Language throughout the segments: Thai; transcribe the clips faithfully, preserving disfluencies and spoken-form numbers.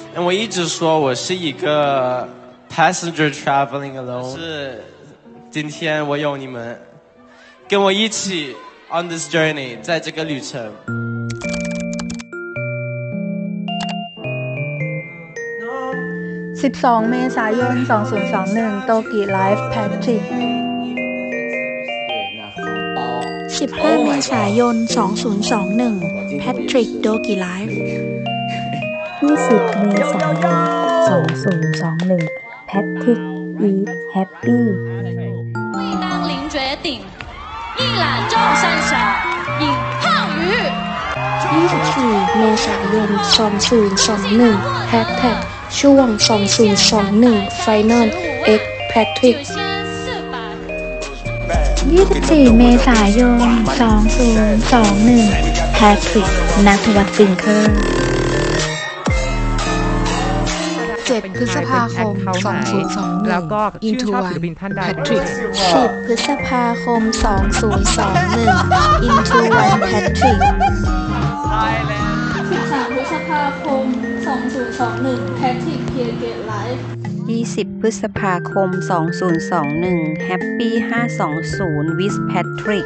我一直说我是一个 passenger traveling alone， 是今天我有你们跟我一起 on this journey， 在这个旅程。 สิบสองเมษายนสองพันยี่สิบเอ็ดโตกิไลฟ์แพทริกสิบห้าเมษายนสองพันยี่สิบเอ็ดแพทริกโตกิไลฟ์ยี่สิบเมษายนสองพันยี่สิบเอ็ดแพทริกอีทแฮปปี้当凌绝顶一览众山小引浩宇ยี่สิบสี่เมษายนสองพันยี่สิบเอ็ดแฮชแท็กช่วงสองพันยี่สิบเอ็ด Final X Patrick ยี่สิบสี่เมษายนสองพันยี่สิบเอ็ด Patrick ณัฐวัฒน์ฟิงเกอร์เจ็ดพฤษภาคมสองพันยี่สิบเอ็ดแล้วก็ Into ชื่อชอบ One ศิลปินท่านใด Patrick สิบพฤษภาคมสองพันยี่สิบเอ็ด Into One Patrick สิบสามพฤษภาคมสองพันยี่สิบเอ็ด Patrick Peer Get Live ยี่สิบพฤษภาคมสองพันยี่สิบเอ็ด Happy ห้าสองศูนย์ with Patrick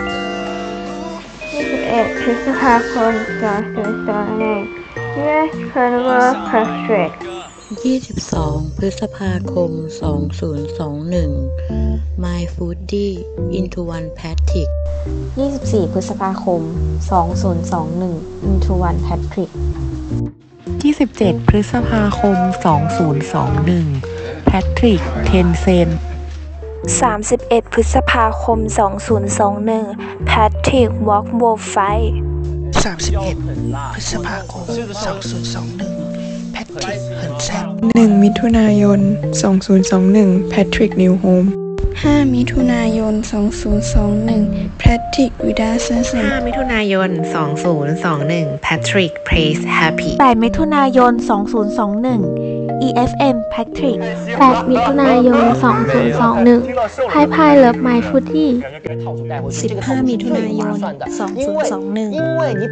ยี่สิบเอ็ดพฤษภาคมสองพันยี่สิบเอ็ด ยู เอส Carnival Patrick ยี่สิบสองพฤษภาคมสองพันยี่สิบเอ็ด My Foodie Into One Patrick ยี่สิบสี่พฤษภาคมสองพันยี่สิบเอ็ด Into One Patrick ยี่สิบเจ็ดพฤษภาคมสองพันยี่สิบเอ็ด Patrick Tencent สามสิบเอ็ดพฤษภาคมสองพันยี่สิบเอ็ด Patrick Walk World Fight สามสิบเอ็ดพฤษภาคมสองพันยี่สิบเอ็ด Patrick เหินแซ่บหนึ่งมิถุนายนสองพันยี่สิบเอ็ด Patrick New Home ห้ามิถุนายนสองพันยี่สิบเอ็ด Patrick Vida Sunset ห้ามิถุนายนสองพันยี่สิบเอ็ด Patrick Praise Happy แปดมิถุนายนสองพันยี่สิบเอ็ด อี เอฟ เอ็ม Patrick แปดมิถุนายนสองพันยี่สิบเอ็ด Pai Pai Love My Foodie สิบห้ามิถุนายนสองพันยี่สิบเอ็ด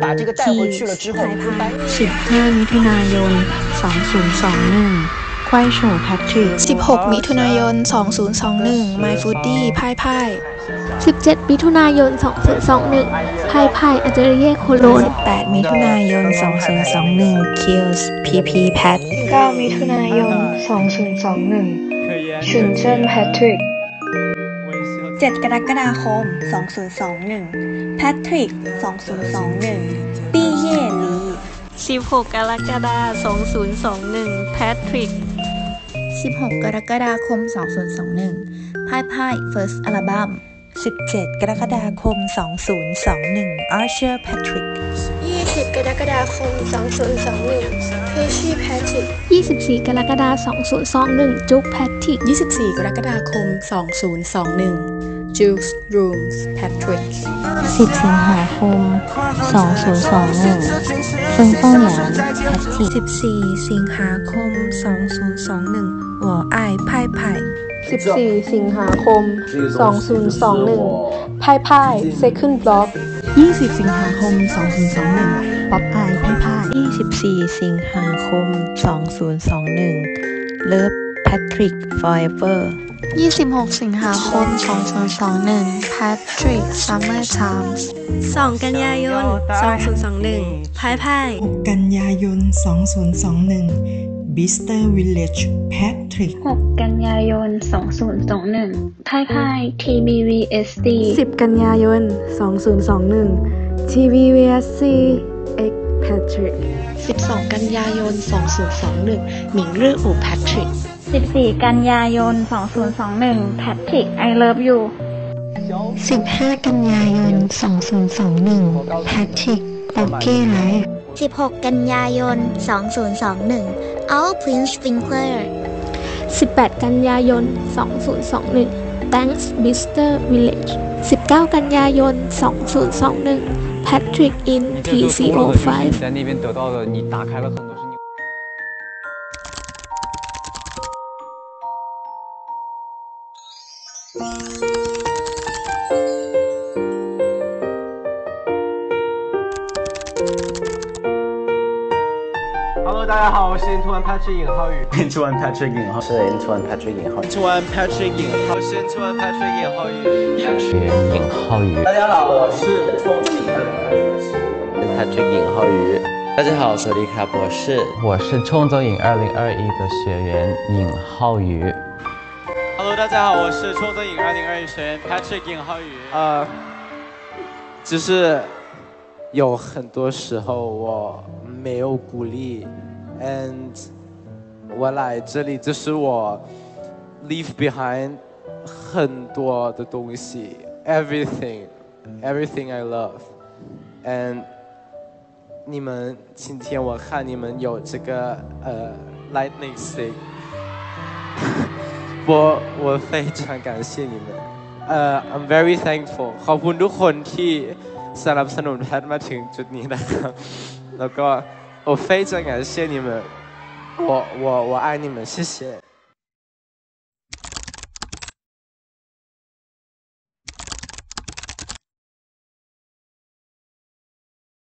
Keys Pai Pai สิบห้ามิถุนายนสองพันยี่สิบเอ็ดควายโฉ Patrick สิบหกมิถุนายนสองพันยี่สิบเอ็ด My Foodie Pai Pai สิบเจ็ดมิถุนายนสองพันยี่สิบเอ็ด Pai Pai Atelier Cologne สิบแปดมิถุนายนสองพันยี่สิบเอ็ด Kills พี พี Pat เก้ามิถุนายนสองพันยี่สิบเอ็ด ชุนเจิ้น Patrick เจ็ดกรกฎาคมสองพันยี่สิบเอ็ด Patrick สองพันยี่สิบเอ็ด ปี้เย่หลีสิบหกกรกฎาคมสองพันยี่สิบเอ็ด Patrick สิบหกกรกฎาคมสองพันยี่สิบเอ็ด Pai Pai First Album สิบเจ็ดกรกฎาคมสองพันยี่สิบเอ็ด Archer Patrick ยี่สิบกรกฎาคมสองพันยี่สิบเอ็ด Percy Patrick ยี่สิบสี่กรกฎาคมสองพันยี่สิบเอ็ด จุ๊ก Patrick ยี่สิบสี่กรกฎาคมสองพันยี่สิบเอ็ด Juice Rooms Patrick สิบสิงหาคมสองพันยี่สิบเอ็ดเฟิงป้องหยาง Patrick สิบสี่สิงหาคมสองพันยี่สิบเอ็ด我爱派派สิบสี่สิงหาคมสองพันยี่สิบเอ็ด Pai Pai Second Block ยี่สิบสิงหาคมสองพันยี่สิบเอ็ด ป๊อปอายไพ่ไพ่ยี่สิบสี่สิงหาคมสองพันยี่สิบเอ็ด Love Patrick Forever ยี่สิบหกสิงหาคมสองพันยี่สิบเอ็ด Patrick Summer Times สองกันยายนสองพันยี่สิบเอ็ด ไพ่ไพ่หกกันยายนสองพันยี่สิบเอ็ด Bister Village Patrick หกกันยายนสองพันยี่สิบเอ็ด Pai Pai ที บี วี เอส ดีสิบกันยายนสองพันยี่สิบเอ็ด ที บี วี เอส ซี X Patrick สิบสองกันยายนสองพันยี่สิบเอ็ด หมิงเรื่ออู่ Patrick สิบสี่กันยายนสองพันยี่สิบเอ็ด Patrick I Love You สิบห้ากันยายนสองพันยี่สิบเอ็ด Patrick Poké Live สิบหกกันยายนสองพันยี่สิบเอ็ด Our Prince Finger สิบแปดกันยายนสองพันยี่สิบเอ็ด Thanks Bister Village สิบเก้ากันยายนสองพันยี่สิบเอ็ด Patrick in ที ซี โอ ไฟว์在那边得到的你打开了很多是你大家好，我是 Into One Patrick 尹浩宇。 Into One Patrick 尹浩，是 Into One Patrick 尹浩。 Into One Patrick 尹浩，我是 Into One Patrick 尹浩宇。 尹浩宇。 大家好，我是冲子尹 Patrick 尹浩宇。大家好，สวัสดีครับ我是我是冲着尹二零二一的学员尹浩宇。 Hello， 大家好，我是冲着尹二零二一学员 Patrick 尹浩宇。呃，就是有很多时候我没有鼓励 ，and 我来这里就是我 leave behind 很多的东西 ，everything everything I love，and 你们今天我看你们有这个呃 lightning stick， 我我非常感谢你们，呃 I'm very thankful， ขอบคุณทุกคนที่สนับสนุนแพทมาถึงจุดนี้นะครับแล้วก็我非常感谢你们，我我我爱你们，谢谢。